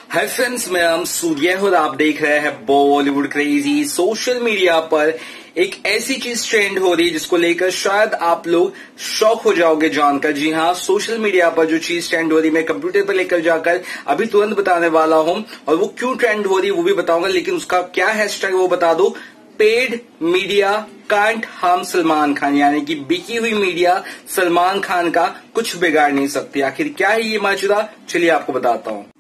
Hi friends, मैं नाम सूर्य और आप देख रहे हैं बॉलीवुड क्रेजी। सोशल मीडिया पर एक ऐसी चीज ट्रेंड हो रही है जिसको लेकर शायद आप लोग शॉक हो जाओगे जानकर। जी हाँ, सोशल मीडिया पर जो चीज ट्रेंड हो रही है मैं कंप्यूटर पर लेकर जाकर अभी तुरंत बताने वाला हूं, और वो क्यों ट्रेंड हो रही है वो भी बताऊंगा। लेकिन उसका क्या हैशटैग वो बता दो। Paid media can't harm Salman Khan, यानी कि बिकी हुई मीडिया सलमान खान का कुछ बिगाड़ नहीं सकती। आखिर क्या है ये माजरा, चलिए आपको बताता हूं।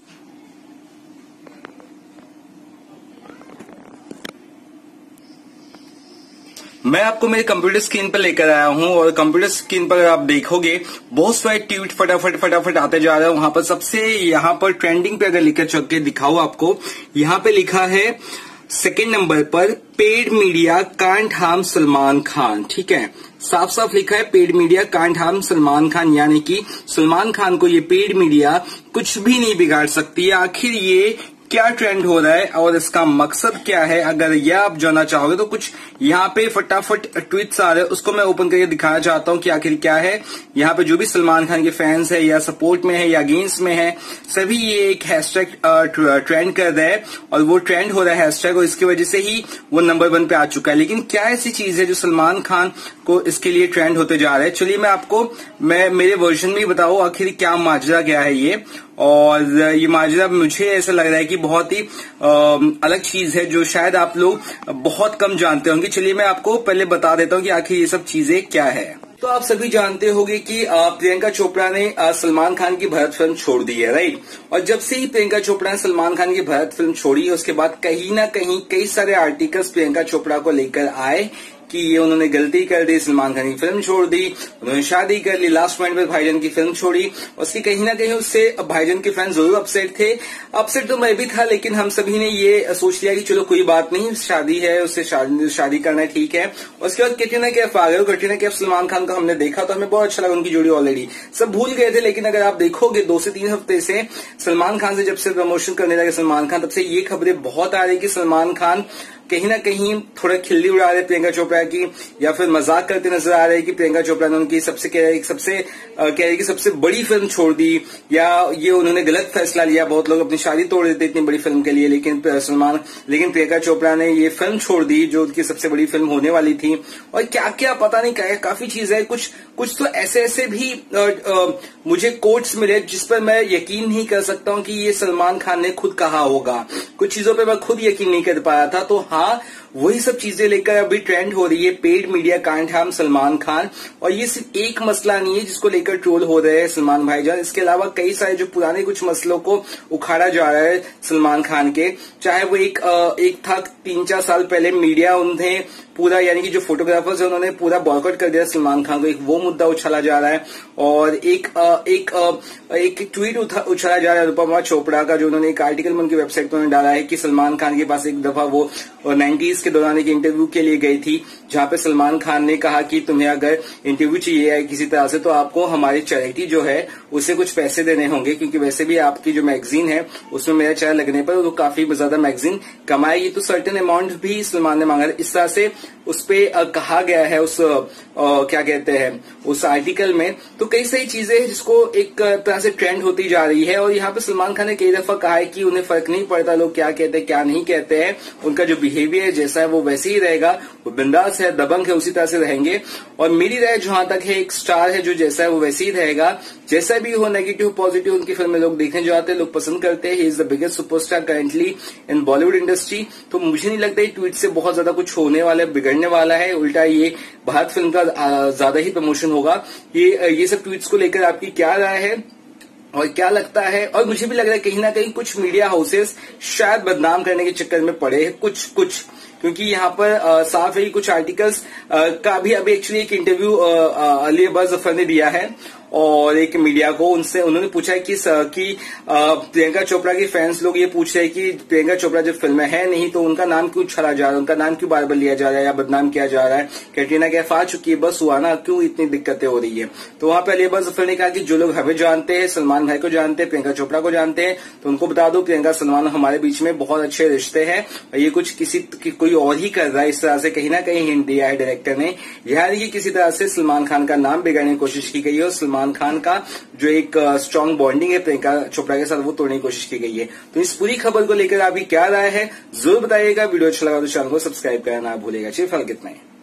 मैं आपको मेरे कंप्यूटर स्क्रीन पर लेकर आया हूं, और कंप्यूटर स्क्रीन पर आप देखोगे बहुत सारे ट्वीट फटाफट आते जा रहे हैं। वहां पर सबसे यहाँ पर ट्रेंडिंग पे अगर लिखकर चल के दिखाओ आपको, यहाँ पे लिखा है सेकंड नंबर पर paid media can't harm Salman Khan. ठीक है, साफ साफ लिखा है paid media can't harm Salman Khan, यानी कि सलमान खान को ये पेड मीडिया कुछ भी नहीं बिगाड़ सकती है। आखिर ये क्या ट्रेंड हो रहा है और इसका मकसद क्या है, अगर यह आप जानना चाहोगे तो कुछ यहाँ पे फटाफट ट्वीट्स आ रहे हैं, उसको मैं ओपन करके दिखाना चाहता हूँ कि आखिर क्या है। यहाँ पे जो भी सलमान खान के फैंस है या सपोर्ट में है या अगेंस्ट में है, सभी ये एक हैशटैग ट्रेंड कर रहे हैं, और वो ट्रेंड हो रहा है हैशटैग, और इसकी वजह से ही वो नंबर 1 पे आ चुका है। लेकिन क्या ऐसी चीज है जो सलमान खान को इसके लिए ट्रेंड होते जा रहा है, चलिए मैं आपको मेरे वर्जन में बताओ आखिर क्या माजरा क्या है ये। और ये माजरा मुझे ऐसा लग रहा है कि बहुत ही अलग चीज है जो शायद आप लोग बहुत कम जानते होंगे। चलिए मैं आपको पहले बता देता हूँ कि आखिर ये सब चीजें क्या है। तो आप सभी जानते होंगे कि प्रियंका चोपड़ा ने सलमान खान की भरत फिल्म छोड़ दी है, राइट। और जब से ही प्रियंका चोपड़ा ने सलमान खान की भरत फिल्म छोड़ी है, उसके बाद कहीं ना कहीं कई सारे आर्टिकल्स प्रियंका चोपड़ा को लेकर आए कि ये उन्होंने गलती कर दी, सलमान खान की फिल्म छोड़ दी, उन्होंने शादी कर ली, लास्ट मोमेंट पर भाईजान की फिल्म छोड़ी। उसकी कहीं ना कहीं उससे भाईजान के फैंस जरूर अपसेट थे। अपसेट तो मैं भी था, लेकिन हम सभी ने ये सोच लिया कि चलो कोई बात नहीं, शादी है, उससे शादी करना ठीक है। उसके बाद कैटरीना कैफ आ गए। कैटरीना कैफ सलमान खान को हमने देखा तो हमें बहुत अच्छा लगा, उनकी जोड़ी ऑलरेडी सब भूल गए थे। लेकिन अगर आप देखोगे 2 से 3 हफ्ते से सलमान खान से जब से प्रमोशन करने लगे सलमान खान, तब से ये खबरें बहुत आ रही कि सलमान खान कहीं ना कहीं थोड़ा खिल्ली उड़ा रहे प्रियंका चोपड़ा की, या फिर मजाक करते नजर आ रहे हैं कि प्रियंका चोपड़ा ने उनकी कह रही कि सबसे बड़ी फिल्म छोड़ दी, या ये उन्होंने गलत फैसला लिया। बहुत लोग अपनी शादी तोड़ देते इतनी बड़ी फिल्म के लिए, लेकिन प्रियंका चोपड़ा ने ये फिल्म छोड़ दी जो उनकी सबसे बड़ी फिल्म होने वाली थी। और क्या क्या पता नहीं, क्या काफी चीज है। कुछ तो ऐसे भी मुझे कोट्स मिले जिस पर मैं यकीन नहीं कर सकता हूं कि ये सलमान खान ने खुद कहा होगा। कुछ चीजों पे मैं खुद यकीन नहीं कर पाया था। तो हाँ, वही सब चीजें लेकर अभी ट्रेंड हो रही है paid media can't harm Salman Khan. और ये सिर्फ एक मसला नहीं है जिसको लेकर ट्रोल हो रहे हैं सलमान भाईजान, इसके अलावा कई सारे जो पुराने कुछ मसलों को उखाड़ा जा रहा है सलमान खान के। चाहे वो एक था 3-4 साल पहले मीडिया उन्हें पूरा, यानी कि जो फोटोग्राफर्स है उन्होंने पूरा बॉयकॉट कर दिया सलमान खान को, एक वो मुद्दा उछाला जा रहा है। और एक ट्वीट उछाला जा रहा है अनुपमा चोपड़ा का, जो उन्होंने एक आर्टिकल में उनकी वेबसाइट पर डाला है कि सलमान खान के पास एक दफा वो 90s के दौरान एक इंटरव्यू के लिए गई थी, जहां पे सलमान खान ने कहा कि तुम्हें अगर इंटरव्यू चाहिए है किसी तरह से तो आपको हमारी चैरिटी जो है उसे कुछ पैसे देने होंगे, क्योंकि वैसे भी आपकी जो मैगजीन है उसमें मेरा चेहरा लगने पर वो काफी ज्यादा मैगजीन कमाएगी, तो सर्टेन अमाउंट भी सलमान ने मांगा। इस तरह से उस पे कहा गया है उस क्या कहते हैं उस आर्टिकल में। तो कई सारी चीजें हैं जिसको एक तरह से ट्रेंड होती जा रही है। और यहाँ पे सलमान खान ने कई दफा कहा है कि उन्हें फर्क नहीं पड़ता लोग क्या कहते हैं क्या नहीं कहते हैं, उनका जो बिहेवियर जैसा है वो वैसे ही रहेगा, वो बिंदास है, दबंग है, उसी तरह से रहेंगे। और मेरी राय जहां तक है, एक स्टार है जो जैसा है वो वैसे ही रहेगा, जैसा भी हो, नेगेटिव पॉजिटिव उनकी फिल्में लोग देखने जाते हैं, लोग पसंद करते हैं। He is the biggest superstar currently in Bollywood industry. तो मुझे नहीं लगता ये ट्वीट से बहुत ज्यादा कुछ होने वाला है, बिगड़ने वाला है। उल्टा ये भारत फिल्म का ज्यादा ही प्रमोशन होगा। ये सब ट्वीट्स को लेकर आपकी क्या राय है और क्या लगता है? और मुझे भी लग रहा है कहीं ना कहीं कुछ मीडिया हाउसेस शायद बदनाम करने के चक्कर में पड़े हैं कुछ, क्योंकि यहाँ पर साफ है कुछ आर्टिकल्स का भी अभी एक्चुअली एक इंटरव्यू अली अब्बास जफर ने दिया है और एक मीडिया को, उन्होंने पूछा है कि प्रियंका चोपड़ा के फैंस लोग ये पूछ रहे हैं कि प्रियंका चोपड़ा जब फिल्म में है नहीं तो उनका नाम क्यों छला जा रहा है, उनका नाम क्यों बार बार लिया जा रहा है या बदनाम किया जा रहा है, कैटरीना कैफ आ चुकी है, बस हुआ ना, क्यों इतनी दिक्कतें हो रही है। तो वहां पर अली अब्बास जफर ने कहा कि जो लोग हमें जानते हैं, सलमान भाई को जानते हैं, प्रियंका चोपड़ा को जानते हैं, तो उनको बता दो प्रियंका सलमान हमारे बीच में बहुत अच्छे रिश्ते हैं, और ये कुछ कोई और ही कर रहा है। इस तरह से कहीं ना कहीं हिंट दिया है डायरेक्टर ने, यानी कि किसी तरह से सलमान खान का नाम बिगाड़ने की कोशिश की गई है और सलमान सलमान खान का जो एक स्ट्रांग बॉन्डिंग है प्रियंका चोपड़ा के साथ वो तोड़ने की कोशिश की गई है। तो इस पूरी खबर को लेकर आपकी क्या राय है जरूर बताइएगा। वीडियो अच्छा लगा तो चैनल को सब्सक्राइब करना ना भूलिएगा। चलिए फिलहाल कितना है।